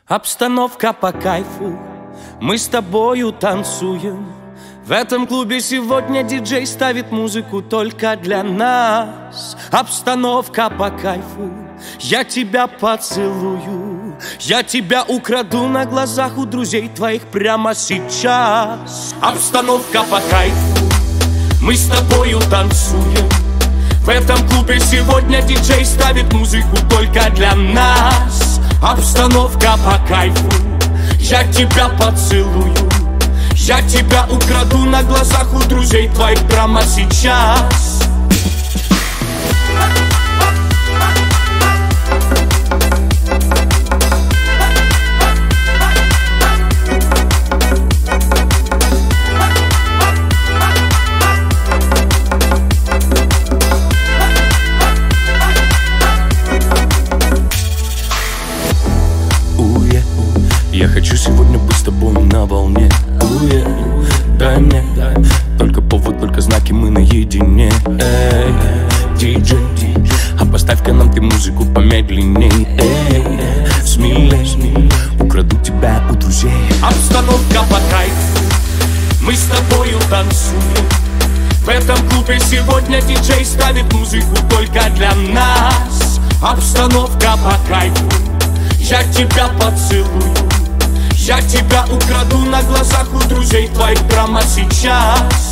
Обстановка по кайфу, мы с тобою танцуем. В этом клубе сегодня диджей ставит музыку только для нас. Обстановка по кайфу, я тебя поцелую, я тебя украду на глазах у друзей твоих прямо сейчас. Обстановка по кайфу, мы с тобою танцуем. В этом клубе сегодня диджей ставит музыку только для нас. Обстановка по кайфу, я тебя поцелую, я тебя украду на глазах у друзей твоих прямо сейчас. Я хочу сегодня быть с тобой на волне. Дай мне только повод, только знаки, мы наедине. Эй, диджей, а поставь-ка нам ты музыку помедленней. Эй, смелей, украду тебя у друзей. Обстановка по кайфу, мы с тобою танцуем. В этом клубе сегодня диджей ставит музыку только для нас. Обстановка по кайфу, я тебя поцелую, я тебя украду на глазах у друзей твоих прямо сейчас.